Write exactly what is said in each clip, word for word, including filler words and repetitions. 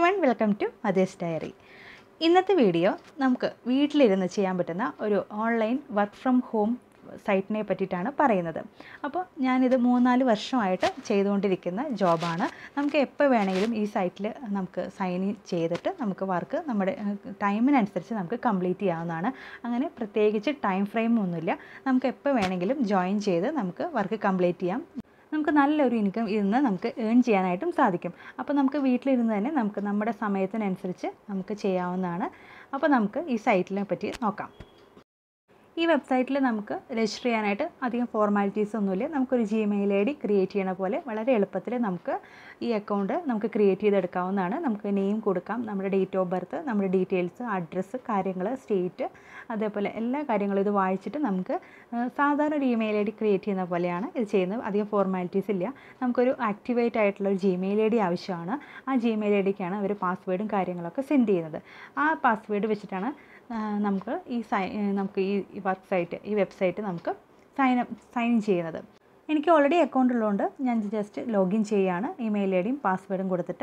everyone, welcome to Mother's Diary. ഇന്നത്തെ video നമുക്ക് വീട്ടിലിരുന്ന് ചെയ്യാൻ പറ്റുന്ന ഒരു ഓൺലൈൻ വർക്ക് ഫ്രം ഹോം സൈറ്റിനെ പറ്റിയിട്ടാണ് പറയുന്നത്. അപ്പോൾ ഞാനിത് മൂന്നാല് വർഷമായിട്ട് ചെയ്തുകൊണ്ടിരിക്കുന്ന ജോബാണ്. നമുക്ക് എപ്പോൾ വേണമെങ്കിലും ഈ സൈറ്റിൽ നമുക്ക് സൈൻ ഇൻ ചെയ്തിട്ട് നമുക്ക് വർക്ക് നമ്മുടെ ടൈമിനനുസരിച്ച് നമുക്ക് കംപ്ലീറ്റ് ചെയ്യാവുന്നതാണ്. അങ്ങനെ പ്രത്യേകിച്ച് ടൈം ഫ്രെയിം ഒന്നുമില്ല. നമുക്ക് എപ്പോൾ വേണമെങ്കിലും ജോയിൻ ചെയ്ത് നമുക്ക് വർക്ക് കംപ്ലീറ്റ് ചെയ്യാം. നമുക്ക് നല്ലൊരു ഇൻകം ഇരുന്ന് നമുക്ക് ഏൺ ചെയ്യാനായിട്ടും സാധിക്കും. അപ്പോൾ നമുക്ക് വീട്ടിലിരുന്ന് തന്നെ നമുക്ക് നമ്മുടെ സമയത്തിനനുസരിച്ച് നമുക്ക് ചെയ്യാവുന്നതാണ്. അപ്പോൾ നമുക്ക് ഈ സൈറ്റിനെ പറ്റി നോക്കാം. ഈ വെബ്സൈറ്റിൽ നമുക്ക് രജിസ്റ്റർ ചെയ്യാനായിട്ട് അധികം ഫോർമാലിറ്റീസ് ഒന്നുമില്ല. നമുക്കൊരു ജിമെയിൽ ഐ ഡി ക്രിയേറ്റ് ചെയ്യണ പോലെ വളരെ എളുപ്പത്തിൽ നമുക്ക് ഈ അക്കൗണ്ട് നമുക്ക് ക്രിയേറ്റ് ചെയ്തെടുക്കാവുന്നതാണ്. നമുക്ക് നെയിം കൊടുക്കാം, നമ്മുടെ ഡേറ്റ് ഓഫ് ബർത്ത്, നമ്മുടെ ഡീറ്റെയിൽസ്, അഡ്രസ്സ്, കാര്യങ്ങൾ, സ്റ്റേറ്റ്, അതേപോലെ എല്ലാ കാര്യങ്ങളും ഇത് വായിച്ചിട്ട് നമുക്ക് സാധാരണ ഒരു ഇമെയിൽ ഐ ഡി ക്രിയേറ്റ് ചെയ്യുന്ന പോലെയാണ് ഇത് ചെയ്യുന്നത്. അധികം ഫോർമാലിറ്റീസ് ഇല്ല. നമുക്കൊരു ആക്ടിവേറ്റ് ആയിട്ടുള്ള ഒരു ജിമെയിൽ ഐ ഡി ആവശ്യമാണ്. ആ ജിമെയിൽ ഐ ഡിക്കാണ് അവർ പാസ്വേഡും കാര്യങ്ങളൊക്കെ സെൻഡ് ചെയ്യുന്നത്. ആ പാസ്വേഡ് വെച്ചിട്ടാണ് നമുക്ക് ഈ സൈ നമുക്ക് ഈ വർക്ക് സൈറ്റ് ഈ വെബ്സൈറ്റ് നമുക്ക് സൈൻ സൈൻ ഇൻ ചെയ്യുന്നത്. എനിക്ക് ഓൾറെഡി അക്കൗണ്ട് ഉള്ളതുകൊണ്ട് ഞാൻ ജസ്റ്റ് ലോഗിൻ ചെയ്യുകയാണ്. ഇമെയിൽ ഐ ഡിയും പാസ്വേഡും കൊടുത്തിട്ട്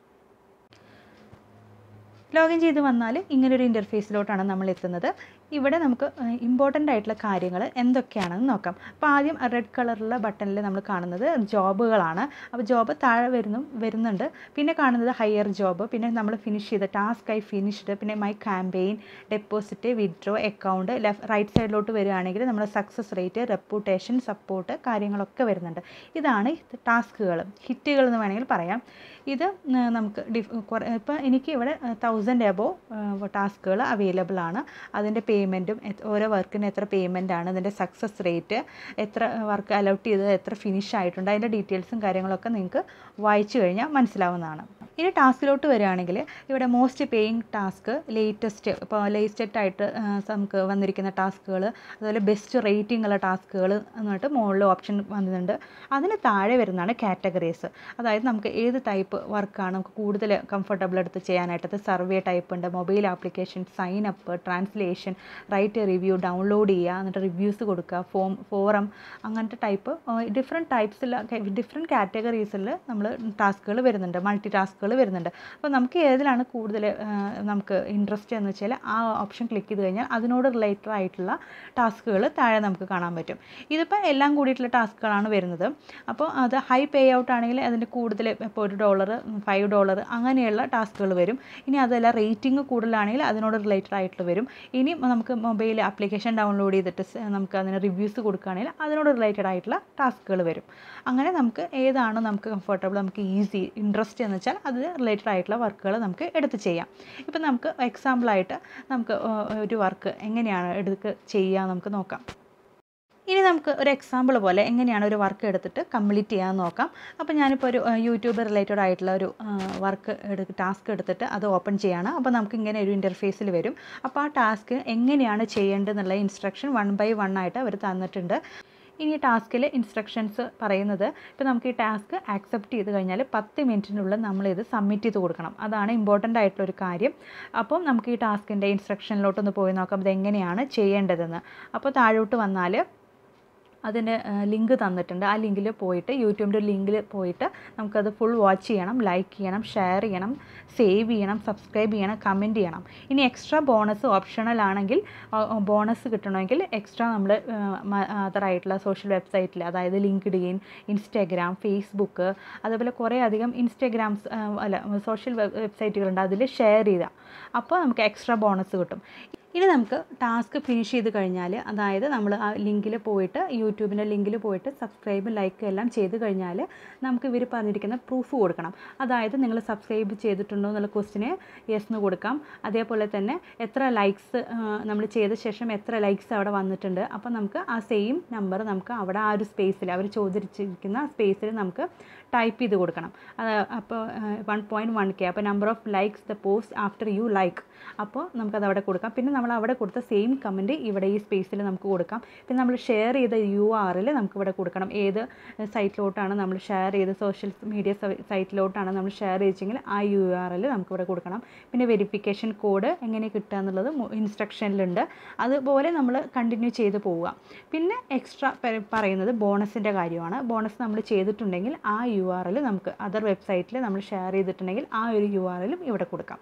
ലോഗിൻ ചെയ്ത് വന്നാൽ ഇങ്ങനൊരു ഇൻ്റർഫേസിലോട്ടാണ് നമ്മൾ എത്തുന്നത്. ഇവിടെ നമുക്ക് ഇമ്പോർട്ടൻ്റ് ആയിട്ടുള്ള കാര്യങ്ങൾ എന്തൊക്കെയാണെന്ന് നോക്കാം. അപ്പോൾ ആദ്യം റെഡ് കളറുള്ള ബട്ടണിൽ നമ്മൾ കാണുന്നത് ജോബുകളാണ്. അപ്പോൾ ജോബ് താഴെ വരുന്നു വരുന്നുണ്ട് പിന്നെ കാണുന്നത് ഹയർ ജോബ്, പിന്നെ നമ്മൾ ഫിനിഷ് ചെയ്ത ടാസ്ക് ആയി ഫിനിഷ്ഡ്, പിന്നെ my campaign, deposit, withdraw, account. Left right സൈഡിലോട്ട് വരികയാണെങ്കിൽ നമ്മൾ സക്സസ് റേറ്റ്, റെപ്യൂട്ടേഷൻ, സപ്പോർട്ട് കാര്യങ്ങളൊക്കെ വരുന്നുണ്ട്. ഇതാണ് ടാസ്കുകൾ, ഹിറ്റുകൾ എന്ന് വേണമെങ്കിൽ പറയാം. ഇത് നമുക്ക് ഡിഫ് ഇപ്പോൾ എനിക്ക് ഇവിടെ തൗസൻഡ് എബോവ് ടാസ്കുകൾ അവൈലബിൾ ആണ്. അതിൻ്റെ പേയ്മെൻറ്റും ഓരോ വർക്കിന് എത്ര പേയ്മെൻ്റ് ആണ്, അതിൻ്റെ സക്സസ് റേറ്റ്, എത്ര വർക്ക് അലോട്ട് ചെയ്തത്, എത്ര ഫിനിഷ് ആയിട്ടുണ്ട്, അതിൻ്റെ ഡീറ്റെയിൽസും കാര്യങ്ങളൊക്കെ നിങ്ങൾക്ക് വായിച്ചു കഴിഞ്ഞാൽ മനസ്സിലാവുന്നതാണ്. ഇനി ടാസ്കിലോട്ട് വരികയാണെങ്കിൽ ഇവിടെ മോസ്റ്റ് പേയിങ് ടാസ്ക്, ലേറ്റസ്റ്റ് ഇപ്പോൾ ലേറ്റസ്റ്റ് ആയിട്ട് നമുക്ക് വന്നിരിക്കുന്ന ടാസ്കുകൾ, അതുപോലെ ബെസ്റ്റ് റേറ്റിംഗ് ഉള്ള ടാസ്കുകൾ എന്നിട്ട് മുകളിൽ ഓപ്ഷൻ വന്നിട്ടുണ്ട്. അതിന് താഴെ വരുന്നതാണ് കാറ്റഗറീസ്. അതായത് നമുക്ക് ഏത് ടൈപ്പ് വർക്കാണ് നമുക്ക് കൂടുതൽ കംഫർട്ടബിൾ എടുത്ത് ചെയ്യാനായിട്ട്. അത് സർവേ ടൈപ്പ് ഉണ്ട്, mobile application, sign up, translation, write review, download ചെയ്യുക, എന്നിട്ട് റിവ്യൂസ് കൊടുക്കുക, ഫോം ഫോറം, അങ്ങനത്തെ ടൈപ്പ് ഡിഫറെൻറ്റ് ടൈപ്സിൽ ഡിഫറെൻറ്റ് കാറ്റഗറീസിൽ നമ്മൾ ടാസ്കുകൾ വരുന്നുണ്ട്, മൾട്ടി ടാസ്കുകൾ വരുന്നുണ്ട്. അപ്പോൾ നമുക്ക് ഏതിലാണ് കൂടുതൽ നമുക്ക് ഇൻട്രസ്റ്റ് എന്ന് വെച്ചാൽ ആ ഓപ്ഷൻ ക്ലിക്ക് ചെയ്ത് കഴിഞ്ഞാൽ അതിനോട് റിലേറ്റഡ് ആയിട്ടുള്ള ടാസ്കുകൾ താഴെ നമുക്ക് കാണാൻ പറ്റും. ഇതിപ്പോൾ എല്ലാം കൂടിയിട്ടുള്ള ടാസ്കുകളാണ് വരുന്നത്. അപ്പോൾ അത് ഹൈ പേ ഔട്ട് ആണെങ്കിൽ അതിൻ്റെ കൂടുതൽ ഇപ്പോൾ ഒരു ഡോളർ, ഫൈവ് ഡോളർ അങ്ങനെയുള്ള ടാസ്കുകൾ വരും. ഇനി അതല്ല റേറ്റിംഗ് കൂടുതലാണെങ്കിൽ അതിനോട് റിലേറ്റഡ് ആയിട്ട് വരും. ഇനി നമുക്ക് മൊബൈൽ ആപ്ലിക്കേഷൻ ഡൗൺലോഡ് ചെയ്തിട്ട് നമുക്ക് അതിന് റിവ്യൂസ് കൊടുക്കുകയാണെങ്കിൽ അതിനോട് റിലേറ്റഡ് ആയിട്ടുള്ള ടാസ്കുകൾ വരും. അങ്ങനെ നമുക്ക് ഏതാണ് നമുക്ക് കംഫർട്ടബിൾ, നമുക്ക് ഈസി, ഇൻട്രസ്റ്റ് എന്ന് വെച്ചാൽ അത് റിലേറ്റഡ് ആയിട്ടുള്ള വർക്കുകൾ നമുക്ക് എടുത്ത് ചെയ്യാം. ഇപ്പം നമുക്ക് എക്സാമ്പിളായിട്ട് നമുക്ക് ഒരു വർക്ക് എങ്ങനെയാണ് എടുത്ത് ചെയ്യുക നമുക്ക് നോക്കാം. ഇനി നമുക്ക് ഒരു എക്സാമ്പിൾ പോലെ എങ്ങനെയാണ് ഒരു വർക്ക് എടുത്തിട്ട് കംപ്ലീറ്റ് ചെയ്യാൻ നോക്കാം. അപ്പോൾ ഞാനിപ്പോൾ ഒരു യൂട്യൂബ് റിലേറ്റഡ് ആയിട്ടുള്ള ഒരു വർക്ക് എടുത്ത് ടാസ്ക് എടുത്തിട്ട് അത് ഓപ്പൺ ചെയ്യാണ്. അപ്പോൾ നമുക്ക് ഇങ്ങനെ ഒരു ഇൻ്റർഫേസിൽ വരും. അപ്പോൾ ആ ടാസ്ക് എങ്ങനെയാണ് ചെയ്യേണ്ടതെന്നുള്ള ഇൻസ്ട്രക്ഷൻ വൺ ബൈ വൺ ആയിട്ട് അവർ തന്നിട്ടുണ്ട്. ഇനി ടാസ്കിൽ ഇൻസ്ട്രക്ഷൻസ് പറയുന്നത്, ഇപ്പോൾ നമുക്ക് ഈ ടാസ്ക് ആക്സെപ്റ്റ് ചെയ്ത് കഴിഞ്ഞാൽ പത്ത് മിനിറ്റിനുള്ളിൽ നമ്മളിത് സബ്മിറ്റ് ചെയ്ത് കൊടുക്കണം. അതാണ് ഇമ്പോർട്ടൻ്റ് ആയിട്ടുള്ളൊരു കാര്യം. അപ്പം നമുക്ക് ഈ ടാസ്കിൻ്റെ ഇൻസ്ട്രക്ഷനിലോട്ടൊന്ന് പോയി നോക്കാം ഇത് എങ്ങനെയാണ് ചെയ്യേണ്ടതെന്ന്. അപ്പോൾ താഴോട്ട് വന്നാൽ അതിന് ലിങ്ക് തന്നിട്ടുണ്ട്. ആ ലിങ്കിൽ പോയിട്ട് യൂട്യൂബിൻ്റെ ലിങ്കിൽ പോയിട്ട് നമുക്കത് ഫുൾ വാച്ച് ചെയ്യണം, ലൈക്ക് ചെയ്യണം, ഷെയർ ചെയ്യണം, സേവ് ചെയ്യണം, സബ്സ്ക്രൈബ് ചെയ്യണം, കമൻറ്റ് ചെയ്യണം. ഇനി എക്സ്ട്രാ ബോണസ് ഓപ്ഷണൽ ആണെങ്കിൽ ബോണസ് കിട്ടണമെങ്കിൽ എക്സ്ട്രാ നമ്മൾ അതറായിട്ടുള്ള സോഷ്യൽ വെബ്സൈറ്റിൽ, അതായത് ലിങ്ക്ഡ് ഇൻ, ഇൻസ്റ്റാഗ്രാം, ഫേസ്ബുക്ക്, അതേപോലെ കുറേ അധികം ഇൻസ്റ്റാഗ്രാംസ് അല്ല സോഷ്യൽ വെബ്സൈറ്റുകളുണ്ട്, അതിൽ ഷെയർ ചെയ്താൽ അപ്പോൾ നമുക്ക് എക്സ്ട്രാ ബോണസ് കിട്ടും. ഇനി നമുക്ക് ടാസ്ക് ഫിനിഷ് ചെയ്ത് കഴിഞ്ഞാൽ, അതായത് നമ്മൾ ആ ലിങ്കിൽ പോയിട്ട് യൂട്യൂബിൻ്റെ ലിങ്കിൽ പോയിട്ട് സബ്സ്ക്രൈബ് ലൈക്ക് എല്ലാം ചെയ്ത് കഴിഞ്ഞാൽ നമുക്ക് ഇവർ പറഞ്ഞിരിക്കുന്ന പ്രൂഫ് കൊടുക്കണം. അതായത് നിങ്ങൾ സബ്സ്ക്രൈബ് ചെയ്തിട്ടുണ്ടോ എന്നുള്ള ക്വസ്റ്റിന് യെസ് എന്ന് കൊടുക്കാം. അതേപോലെ തന്നെ എത്ര ലൈക്സ് നമ്മൾ ചെയ്ത ശേഷം എത്ര ലൈക്സ് അവിടെ വന്നിട്ടുണ്ട്, അപ്പോൾ നമുക്ക് ആ സെയിം നമ്പർ നമുക്ക് അവിടെ ആ ഒരു സ്പേസിൽ അവർ ചോദിച്ചിരിക്കുന്ന സ്പേസിൽ നമുക്ക് ടൈപ്പ് ചെയ്ത് കൊടുക്കണം. അത് അപ്പോൾ വൺ പോയിൻറ്റ് വൺ കെ അപ്പോൾ number of likes the post after you like അപ്പോൾ നമുക്കത് അവിടെ കൊടുക്കാം. പിന്നെ നമ്മൾ അവിടെ കൊടുത്ത സെയിം കമൻറ്റ് ഇവിടെ ഈ സ്പേസിൽ നമുക്ക് കൊടുക്കാം. പിന്നെ നമ്മൾ ഷെയർ ചെയ്ത യു ആർ എൽ നമുക്ക് ഇവിടെ കൊടുക്കണം. ഏത് സൈറ്റിലോട്ടാണ് നമ്മൾ ഷെയർ ചെയ്ത് സോഷ്യൽ മീഡിയ സൈറ്റിലോട്ടാണ് നമ്മൾ ഷെയർ ചെയ്തെങ്കിൽ ആ യു ആർ എൽ നമുക്കിവിടെ കൊടുക്കണം. പിന്നെ വെരിഫിക്കേഷൻ കോഡ് എങ്ങനെ കിട്ടുക എന്നുള്ളത് ഇൻസ്ട്രക്ഷനിലുണ്ട്. അതുപോലെ നമ്മൾ കണ്ടിന്യൂ ചെയ്ത് പോവുക. പിന്നെ എക്സ്ട്രാ പറയുന്നത് ബോണസിൻ്റെ കാര്യമാണ്. ബോണസ് നമ്മൾ ചെയ്തിട്ടുണ്ടെങ്കിൽ ആ യു ആർ എൽ നമുക്ക് അതർ വെബ്സൈറ്റിൽ നമ്മൾ ഷെയർ ചെയ്തിട്ടുണ്ടെങ്കിൽ ആ ഒരു യു ആർ എല്ലും ഇവിടെ കൊടുക്കാം.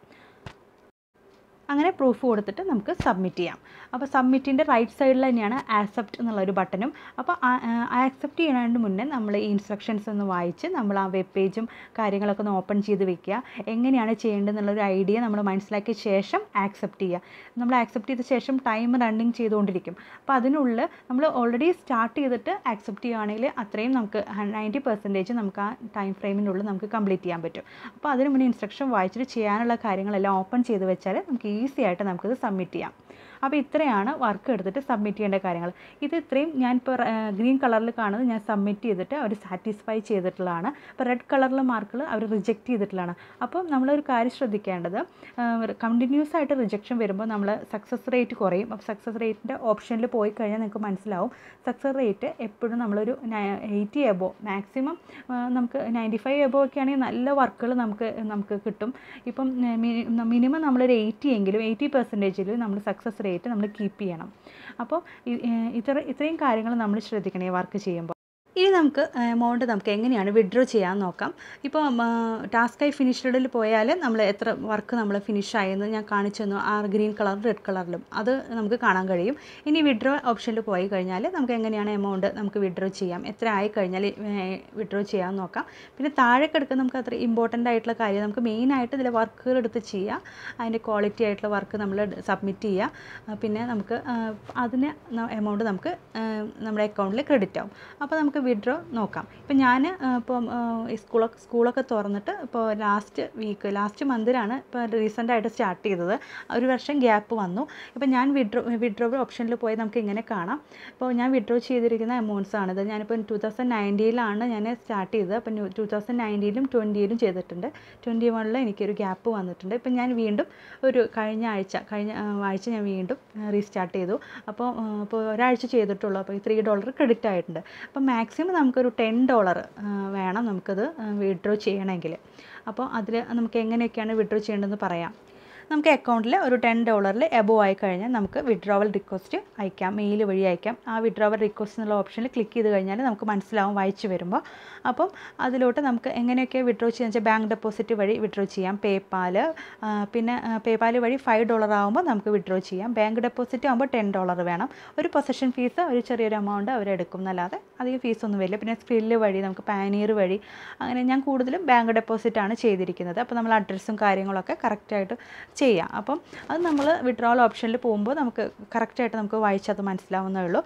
അങ്ങനെ പ്രൂഫ് കൊടുത്തിട്ട് നമുക്ക് സബ്മിറ്റ് ചെയ്യാം. അപ്പോൾ സബ്മിറ്റിൻ്റെ റൈറ്റ് സൈഡിൽ തന്നെയാണ് ആക്സെപ്റ്റ് എന്നുള്ളൊരു ബട്ടണും. അപ്പോൾ ആക്സെപ്റ്റ് ചെയ്യുന്നതിന് മുന്നേ നമ്മൾ ഈ ഇൻസ്ട്രക്ഷൻസ് ഒന്ന് വായിച്ച് നമ്മൾ ആ വെബ് പേജും കാര്യങ്ങളൊക്കെ ഒന്ന് ഓപ്പൺ ചെയ്ത് വെക്കുക. എങ്ങനെയാണ് ചെയ്യേണ്ടതെന്നുള്ളൊരു ഐഡിയ നമ്മൾ മനസ്സിലാക്കിയ ശേഷം ആക്സെപ്റ്റ് ചെയ്യുക. നമ്മൾ ആക്സെപ്റ്റ് ചെയ്ത ശേഷം ടൈം റണ്ണിങ് ചെയ്തുകൊണ്ടിരിക്കും. അപ്പോൾ അതിനുള്ളിൽ നമ്മൾ ഓൾറെഡി സ്റ്റാർട്ട് ചെയ്തിട്ട് ആക്സെപ്റ്റ് ചെയ്യുകയാണെങ്കിൽ അത്രയും നമുക്ക് നയൻറ്റി പെർസെൻറ്റേജ് നമുക്ക് ആ ടൈം ഫ്രെയിമിനുള്ളിൽ നമുക്ക് കംപ്ലീറ്റ് ചെയ്യാൻ പറ്റും. അപ്പോൾ അതിന് മുന്നേ ഇൻസ്ട്രക്ഷൻ വായിച്ചിട്ട് ചെയ്യാനുള്ള കാര്യങ്ങളെല്ലാം ഓപ്പൺ ചെയ്ത് വെച്ചാൽ നമുക്ക് ഈസി ആയിട്ട് നമുക്കിത് സബ്മിറ്റ് ചെയ്യാം. അപ്പോൾ ഇത്രയാണ് വർക്ക് എടുത്തിട്ട് സബ്മിറ്റ് ചെയ്യേണ്ട കാര്യങ്ങൾ. ഇത് ഇത്രയും ഞാനിപ്പോൾ ഗ്രീൻ കളറിൽ കാണുന്നത് ഞാൻ സബ്മിറ്റ് ചെയ്തിട്ട് അവർ സാറ്റിസ്ഫൈ ചെയ്തിട്ടുള്ളതാണ്. ഇപ്പോൾ റെഡ് കളറിലെ മാർക്കുകൾ അവർ റിജക്റ്റ് ചെയ്തിട്ടുള്ളതാണ്. അപ്പോൾ നമ്മളൊരു കാര്യം ശ്രദ്ധിക്കേണ്ടത്, കണ്ടിന്യൂസ് ആയിട്ട് റിജക്ഷൻ വരുമ്പോൾ നമ്മൾ സക്സസ് റേറ്റ് കുറയും. അപ്പോൾ സക്സസ് റേറ്റിൻ്റെ ഓപ്ഷനിൽ പോയി കഴിഞ്ഞാൽ നിങ്ങൾക്ക് മനസ്സിലാവും സക്സസ് റേറ്റ് എപ്പോഴും നമ്മളൊരു എയ്റ്റി എബോ മാക്സിമം നമുക്ക് നയൻറ്റി ഫൈവ് എബോ ഒക്കെ ആണെങ്കിൽ നല്ല വർക്കുകൾ നമുക്ക് നമുക്ക് കിട്ടും. ഇപ്പം മിനിമം നമ്മളൊരു എയ്റ്റി എങ്കിലും എയ്റ്റി പെർസെൻറ്റേജിൽ നമ്മൾ സക്സസ് റേറ്റ് നമ്മൾ കീപ്പ് ചെയ്യണം. അപ്പോൾ ഇത്ര ഇത്രയും കാര്യങ്ങൾ നമ്മൾ ശ്രദ്ധിക്കണേ വർക്ക് ചെയ്യുമ്പോൾ. ഇനി നമുക്ക് എമൗണ്ട് നമുക്ക് എങ്ങനെയാണ് വിഡ്രോ ചെയ്യാമെന്ന് നോക്കാം. ഇപ്പോൾ ടാസ്ക് ഐ ഫിനിഷ്ഡിൽ പോയാൽ നമ്മൾ എത്ര വർക്ക് നമ്മൾ ഫിനിഷ് ആയെന്ന് ഞാൻ കാണിച്ചു തന്നു. ആ ഗ്രീൻ കളറും റെഡ് കളറിലും അത് നമുക്ക് കാണാൻ കഴിയും. ഇനി വിഡ്രോ ഓപ്ഷനിൽ പോയി കഴിഞ്ഞാൽ നമുക്ക് എങ്ങനെയാണ് എമൗണ്ട് നമുക്ക് വിഡ്രോ ചെയ്യാം, എത്ര ആയി കഴിഞ്ഞാൽ വിഡ്രോ ചെയ്യാമെന്ന് നോക്കാം. പിന്നെ താഴെ കിടക്കുന്ന നമുക്ക് അത്ര ഇമ്പോർട്ടൻ്റ് ആയിട്ടുള്ള കാര്യം നമുക്ക് മെയിനായിട്ട് ഇതിൽ വർക്കുകൾ എടുത്ത് ചെയ്യുക. അതിൻ്റെ ക്വാളിറ്റി ആയിട്ടുള്ള വർക്ക് നമ്മൾ സബ്മിറ്റ് ചെയ്യുക. പിന്നെ നമുക്ക് അതിന് എമൗണ്ട് നമുക്ക് നമ്മുടെ അക്കൗണ്ടിൽ ക്രെഡിറ്റ് ആവും. അപ്പോൾ നമുക്ക് വിഡ്രോ നോക്കാം. ഇപ്പോൾ ഞാൻ ഇപ്പം സ്കൂളൊക്കെ സ്കൂളൊക്കെ തുറന്നിട്ട് ഇപ്പോൾ ലാസ്റ്റ് വീക്ക് ലാസ്റ്റ് മന്തിലാണ് ഇപ്പോൾ റീസെൻ്റായിട്ട് സ്റ്റാർട്ട് ചെയ്തത്. ഒരു വർഷം ഗ്യാപ്പ് വന്നു. ഇപ്പോൾ ഞാൻ വിഡ്രോ വിഡ്രോ ഓപ്ഷനിൽ പോയി നമുക്ക് ഇങ്ങനെ കാണാം. ഇപ്പോൾ ഞാൻ വിഡ്രോ ചെയ്തിരിക്കുന്ന എമൗണ്ട്സ് ആണിത്. ഞാനിപ്പോൾ ടു തൗസൻഡ് നയൻറ്റീനിലാണ് ഞാൻ സ്റ്റാർട്ട് ചെയ്തത്. അപ്പം ടു തൗസൻഡ് നയൻറ്റീനിലും ട്വൻറ്റിയിലും ചെയ്തിട്ടുണ്ട്. ട്വൻറ്റി വണ്ണിൽ എനിക്കൊരു ഗ്യാപ്പ് വന്നിട്ടുണ്ട്. ഇപ്പം ഞാൻ വീണ്ടും ഒരു കഴിഞ്ഞ ആഴ്ച കഴിഞ്ഞ ആഴ്ച ഞാൻ വീണ്ടും റീസ്റ്റാർട്ട് ചെയ്തു. അപ്പോൾ ഇപ്പോൾ ഒരാഴ്ച ചെയ്തിട്ടുള്ളൂ. അപ്പോൾ ഈ ത്രീ ഡോളർ ക്രെഡിറ്റ് ആയിട്ടുണ്ട്. അപ്പം മാക്സിമം നമുക്കൊരു ടെൻ ഡോളർ വേണം നമുക്കത് വിഡ്രോ ചെയ്യണമെങ്കിൽ. അപ്പോൾ അതിൽ നമുക്ക് എങ്ങനെയൊക്കെയാണ് വിഡ്രോ ചെയ്യേണ്ടതെന്ന് പറയാം. നമുക്ക് അക്കൗണ്ടിൽ ഒരു ടെൻ ഡോളറിൽ എബോ ആയി കഴിഞ്ഞാൽ നമുക്ക് വിഡ്രോവൽ റിക്വസ്റ്റ് അയക്കാം, മെയിൽ വഴി അയക്കാം. ആ വിഡ്രോവൽ റിക്വസ്റ്റ് എന്നുള്ള ഓപ്ഷനിൽ ക്ലിക്ക് ചെയ്ത് കഴിഞ്ഞാൽ നമുക്ക് മനസ്സിലാവും വായിച്ച് വരുമ്പോൾ. അപ്പം അതിലോട്ട് നമുക്ക് എങ്ങനെയൊക്കെ വിഡ്രോ ചെയ്യാന്ന് വെച്ചാൽ ബാങ്ക് ഡെപ്പോസിറ്റ് വഴി വിഡ്രോ ചെയ്യാം, പേപ്പാൽ, പിന്നെ പേപ്പാൽ വഴി ഫൈവ് ഡോളർ ആകുമ്പോൾ നമുക്ക് വിഡ്രോ ചെയ്യാം. ബാങ്ക് ഡെപ്പോസിറ്റ് ആകുമ്പോൾ ടെൻ ഡോളർ വേണം. ഒരു പൊസഷൻ ഫീസ് ഒരു ചെറിയൊരു എമൗണ്ട് അവരെടുക്കും എന്നല്ലാതെ അധികം ഫീസൊന്നും വരില്ല. പിന്നെ സ്ക്രില്ല് വഴി നമുക്ക് പാനീർ വഴി അങ്ങനെ ഞാൻ കൂടുതലും ബാങ്ക് ഡെപ്പോസിറ്റാണ് ചെയ്തിരിക്കുന്നത്. അപ്പോൾ നമ്മൾ അഡ്രസ്സും കാര്യങ്ങളൊക്കെ കറക്റ്റായിട്ട് ചെയ്യാം. അപ്പം അത് നമ്മൾ വിഡ്രോവൽ ഓപ്ഷനിൽ പോകുമ്പോൾ നമുക്ക് കറക്റ്റായിട്ട് നമുക്ക് വായിച്ചത് മനസ്സിലാവുന്നേ ഉള്ളൂ.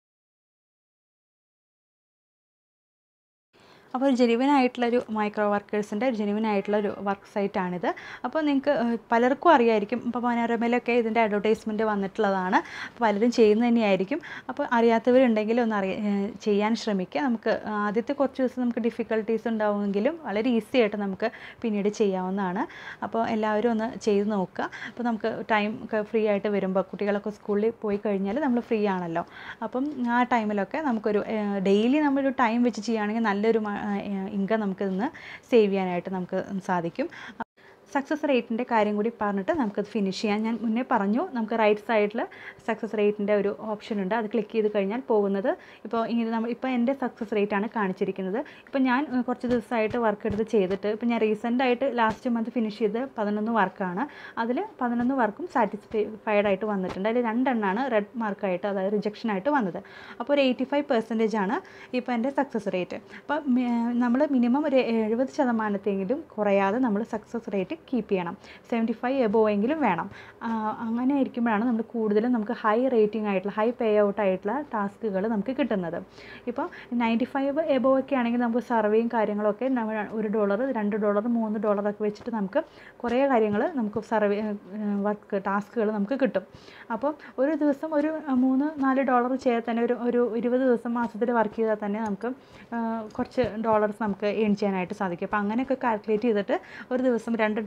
അപ്പോൾ ഒരു ജെനുവിൻ ആയിട്ടുള്ളൊരു മൈക്രോ വർക്കേഴ്സിൻ്റെ ഒരു ജെനുവിൻ ആയിട്ടുള്ളൊരു വർക്ക് സൈറ്റാണിത്. അപ്പോൾ നിങ്ങൾക്ക് പലർക്കും അറിയായിരിക്കും. ഇപ്പോൾ മനോരമയിലൊക്കെ ഇതിൻ്റെ അഡ്വർടൈസ്മെൻറ്റ് വന്നിട്ടുള്ളതാണ്. അപ്പോൾ പലരും ചെയ്യുന്നത് തന്നെയായിരിക്കും. അപ്പോൾ അറിയാത്തവരുണ്ടെങ്കിൽ ഒന്ന് അറിയ ചെയ്യാൻ ശ്രമിക്കുക. നമുക്ക് ആദ്യത്തെ കുറച്ച് ദിവസം നമുക്ക് ഡിഫിക്കൽട്ടീസ് ഉണ്ടാവുമെങ്കിലും വളരെ ഈസി ആയിട്ട് നമുക്ക് പിന്നീട് ചെയ്യാവുന്നതാണ്. അപ്പോൾ എല്ലാവരും ഒന്ന് ചെയ്ത് നോക്കുക. അപ്പോൾ നമുക്ക് ടൈം ഒക്കെ ഫ്രീ ആയിട്ട് വരുമ്പോൾ കുട്ടികളൊക്കെ സ്കൂളിൽ പോയി കഴിഞ്ഞാൽ നമ്മൾ ഫ്രീ ആണല്ലോ. അപ്പം ആ ടൈമിലൊക്കെ നമുക്കൊരു ഡെയിലി നമ്മളൊരു ടൈം വെച്ച് ചെയ്യുകയാണെങ്കിൽ നല്ലൊരു ഇൻകം നമുക്ക് ഇന്ന് സേവ് ചെയ്യാനായിട്ട് നമുക്ക് സാധിക്കും. സക്സസ് റേറ്റിൻ്റെ കാര്യം കൂടി പറഞ്ഞിട്ട് നമുക്കത് ഫിനിഷ് ചെയ്യാം. ഞാൻ മുന്നേ പറഞ്ഞു നമുക്ക് റൈറ്റ് സൈഡിൽ സക്സസ് റേറ്റിൻ്റെ ഒരു ഓപ്ഷൻ ഉണ്ട്. അത് ക്ലിക്ക് ചെയ്ത് കഴിഞ്ഞാൽ പോകുന്നത് ഇപ്പോൾ ഇങ്ങനെ നമ്മൾ ഇപ്പോൾ എൻ്റെ സക്സസ് റേറ്റ് ആണ് കാണിച്ചിരിക്കുന്നത്. ഇപ്പോൾ ഞാൻ കുറച്ച് ദിവസമായിട്ട് വർക്ക് എടുത്ത് ചെയ്തിട്ട് ഇപ്പോൾ ഞാൻ റീസെൻ്റായിട്ട് ലാസ്റ്റ് മന്ത് ഫിനിഷ് ചെയ്ത് പതിനൊന്ന് വർക്കാണ്. അതിൽ പതിനൊന്ന് വർക്കും സാറ്റിസ്ഫൈഡ് ആയിട്ട് വന്നിട്ടുണ്ട്. അതിൽ രണ്ടെണ്ണമാണ് റെഡ് മാർക്കായിട്ട് അതായത് റിജക്ഷനായിട്ട് വന്നത്. അപ്പോൾ ഒരു എയ്റ്റി ഫൈവ് പെർസെൻറ്റേജ് ആണ് ഇപ്പോൾ എൻ്റെ സക്സസ് റേറ്റ്. അപ്പോൾ നമ്മൾ മിനിമം ഒരു എഴുപത് ശതമാനത്തെങ്കിലും കുറയാതെ നമ്മൾ സക്സസ് റേറ്റ് കീപ്പ് ചെയ്യണം. സെവൻറ്റി ഫൈവ് എബോ എങ്കിലും വേണം. അങ്ങനെ ആയിരിക്കുമ്പോഴാണ് നമ്മൾ കൂടുതലും നമുക്ക് ഹൈ റേറ്റിംഗ് ആയിട്ടുള്ള ഹൈ പേ ഔട്ട് ആയിട്ടുള്ള ടാസ്കുകൾ നമുക്ക് കിട്ടുന്നത്. ഇപ്പോൾ നയൻറ്റി ഫൈവ് എബോ ഒക്കെ ആണെങ്കിൽ നമുക്ക് സർവേയും കാര്യങ്ങളൊക്കെ ഒരു ഡോളർ രണ്ട് ഡോളർ മൂന്ന് ഡോളറൊക്കെ വെച്ചിട്ട് നമുക്ക് കുറേ കാര്യങ്ങൾ നമുക്ക് സർവേ വർക്ക് ടാസ്കുകൾ നമുക്ക് കിട്ടും. അപ്പോൾ ഒരു ദിവസം ഒരു മൂന്ന് നാല് ഡോളർ ചെയ്താൽ തന്നെ ഒരു ഒരു ഇരുപത് ദിവസം മാസത്തിൽ വർക്ക് ചെയ്താൽ തന്നെ നമുക്ക് കുറച്ച് ഡോളേഴ്സ് നമുക്ക് ഏൺ ചെയ്യാനായിട്ട് സാധിക്കും. അപ്പോൾ അങ്ങനെയൊക്കെ കാൽക്കുലേറ്റ് ചെയ്തിട്ട് ഒരു ദിവസം രണ്ട്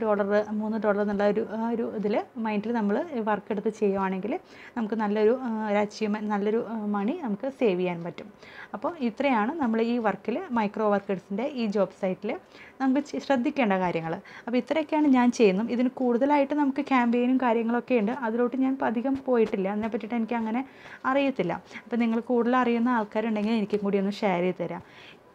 ഡോളർ മൂന്ന് ഡോളർ എന്നുള്ള ഒരു ആ ഒരു ഇതിൽ മൈൻഡിൽ നമ്മൾ വർക്ക് എടുത്ത് ചെയ്യുവാണെങ്കിൽ നമുക്ക് നല്ലൊരു ഒരു അച്ചീവ്മെൻറ്റ് നല്ലൊരു മണി നമുക്ക് സേവ് ചെയ്യാൻ പറ്റും. അപ്പോൾ ഇത്രയാണ് നമ്മൾ ഈ വർക്കിൽ മൈക്രോ വർക്കേഴ്സിൻ്റെ ഈ ജോബ് സൈറ്റിൽ നമുക്ക് ശ്രദ്ധിക്കേണ്ട കാര്യങ്ങൾ. അപ്പോൾ ഇത്രയൊക്കെയാണ് ഞാൻ ചെയ്യുന്നത്. ഇതിന് കൂടുതലായിട്ട് നമുക്ക് ക്യാമ്പയിനും കാര്യങ്ങളൊക്കെ ഉണ്ട്. അതിലോട്ട് ഞാൻ അധികം പോയിട്ടില്ല, അതിനെ പറ്റിയിട്ട് എനിക്ക് അങ്ങനെ അറിയത്തില്ല. അപ്പോൾ നിങ്ങൾ കൂടുതൽ അറിയുന്ന ആൾക്കാരുണ്ടെങ്കിൽ എനിക്കും കൂടി ഒന്ന് ഷെയർ ചെയ്ത് തരാം.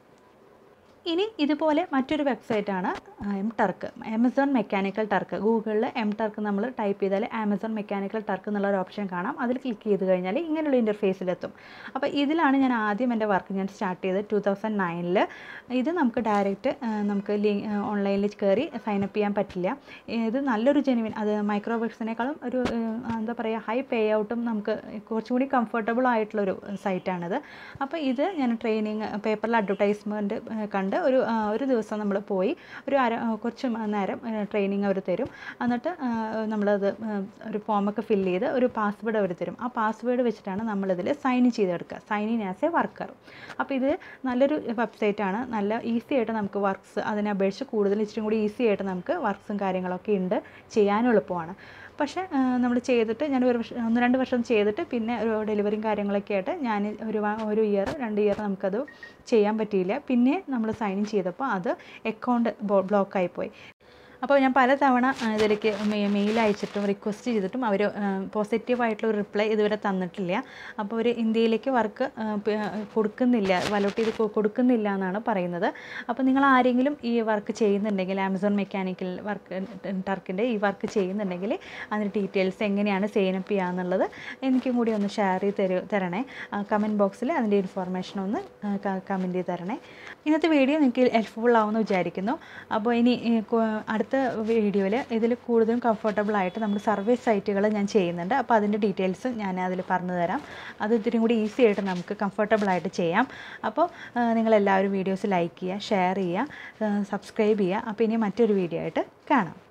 ഇനി ഇതുപോലെ മറ്റൊരു വെബ്സൈറ്റാണ് M Turk, Amazon Mechanical Turk. ഗൂഗിളിൽ എം ടർക്ക് നമ്മൾ ടൈപ്പ് ചെയ്താൽ ആമസോൺ മെക്കാനിക്കൽ ടർക്ക് എന്നുള്ള ഒരു ഓപ്ഷൻ കാണാം. അതിൽ ക്ലിക്ക് ചെയ്ത് കഴിഞ്ഞാൽ ഇങ്ങനെയുള്ള ഇൻ്റർഫേസിലെത്തും. അപ്പോൾ ഇതിലാണ് ഞാൻ ആദ്യം എൻ്റെ വർക്ക് ഞാൻ സ്റ്റാർട്ട് ചെയ്തത് ടു തൗസൻഡ് നയനിൽ. ഇത് നമുക്ക് ഡയറക്റ്റ് നമുക്ക് ലിങ്ക് ഓൺലൈനിൽ കയറി സൈനപ്പ് ചെയ്യാൻ പറ്റില്ല. ഇത് നല്ലൊരു ജെനുവിൻ, അത് മൈക്രോ വർക്സിനേക്കാളും ഒരു എന്താ പറയുക ഹൈ പേ ഔട്ടും നമുക്ക് കുറച്ചും കൂടി കംഫർട്ടബിൾ ആയിട്ടുള്ളൊരു സൈറ്റാണിത്. അപ്പോൾ ഇത് ഞാൻ ട്രെയിനിങ് പേപ്പറിൽ അഡ്വർടൈസ്മെൻറ്റ് കണ്ട് ഒരു ഒരു ദിവസം നമ്മൾ പോയി ഒരു അര കുറച്ച് നേരം ട്രെയിനിങ് അവർ തരും. എന്നിട്ട് നമ്മളത് ഒരു ഫോമൊക്കെ ഫില്ല് ചെയ്ത് ഒരു പാസ്വേഡ് അവർ തരും. ആ പാസ്വേഡ് വെച്ചിട്ടാണ് നമ്മളിതിൽ സൈൻ ഇൻ ചെയ്തെടുക്കുക, sign in as a worker. അപ്പോൾ ഇത് നല്ലൊരു വെബ്സൈറ്റാണ്, നല്ല ഈസി ആയിട്ട് നമുക്ക് വർക്ക്സ് അതിനെ അപേക്ഷിച്ച് കൂടുതൽ ഇച്ചിരി കൂടി ഈസി ആയിട്ട് നമുക്ക് വർക്ക്സും കാര്യങ്ങളൊക്കെ ഉണ്ട്, ചെയ്യാനും എളുപ്പമാണ്. പക്ഷേ നമ്മൾ ചെയ്തിട്ട് ഞാൻ ഒരു വർഷം ഒന്ന് രണ്ട് വർഷം ചെയ്തിട്ട് പിന്നെ ഒരു ഡെലിവറിയും കാര്യങ്ങളൊക്കെ ആയിട്ട് ഞാൻ ഒരു ഒരു ഇയർ രണ്ട് ഇയർ നമുക്കത് ചെയ്യാൻ പറ്റിയില്ല. പിന്നെ നമ്മൾ സൈൻ ഇൻ ചെയ്തപ്പോൾ അത് അക്കൗണ്ട് ബ്ലോക്കായിപ്പോയി. അപ്പോൾ ഞാൻ പല തവണ ഇതിലേക്ക് മെയിൽ അയച്ചിട്ടും റിക്വസ്റ്റ് ചെയ്തിട്ടും അവർ പോസിറ്റീവായിട്ടുള്ള ഒരു റിപ്ലൈ ഇതുവരെ തന്നിട്ടില്ല. അപ്പോൾ അവർ ഇന്ത്യയിലേക്ക് വർക്ക് കൊടുക്കുന്നില്ല, വലോട്ട് ഇത് കൊടുക്കുന്നില്ല എന്നാണ് പറയുന്നത്. അപ്പോൾ നിങ്ങൾ ആരെങ്കിലും ഈ വർക്ക് ചെയ്യുന്നുണ്ടെങ്കിൽ ആമസോൺ മെക്കാനിക്കൽ വർക്ക് ടർക്കിൻ്റെ ഈ വർക്ക് ചെയ്യുന്നുണ്ടെങ്കിൽ അതിൻ്റെ ഡീറ്റെയിൽസ് എങ്ങനെയാണ് സൈനപ്പ് ചെയ്യുക എന്നുള്ളത് എനിക്കും കൂടി ഒന്ന് ഷെയർ ചെയ്ത് തരു തരണേ കമൻറ്റ് ബോക്സിൽ അതിൻ്റെ ഇൻഫോർമേഷൻ ഒന്ന് കമൻറ്റ് ചെയ്ത് തരണേ. ഇന്നത്തെ വീഡിയോ നിങ്ങൾക്ക് ഹെൽപ്ഫുൾ ആവുമെന്ന് വിചാരിക്കുന്നു. അപ്പോൾ ഇനി അടുത്ത വീഡിയോയിൽ ഇതിൽ കൂടുതലും കംഫർട്ടബിളായിട്ട് നമ്മൾ സർവീസ് സൈറ്റുകൾ ഞാൻ ചെയ്യുന്നുണ്ട്. അപ്പോൾ അതിൻ്റെ ഡീറ്റെയിൽസ് ഞാൻ അതിൽ പറഞ്ഞു തരാം. അത് ഇത്തിരി കൂടി ഈസി ആയിട്ട് നമുക്ക് കംഫർട്ടബിളായിട്ട് ചെയ്യാം. അപ്പോൾ നിങ്ങളെല്ലാവരും വീഡിയോസ് ലൈക്ക് ചെയ്യുക, ഷെയർ ചെയ്യുക, സബ്സ്ക്രൈബ് ചെയ്യുക. അപ്പോൾ ഇനി മറ്റൊരു വീഡിയോ ആയിട്ട് കാണാം.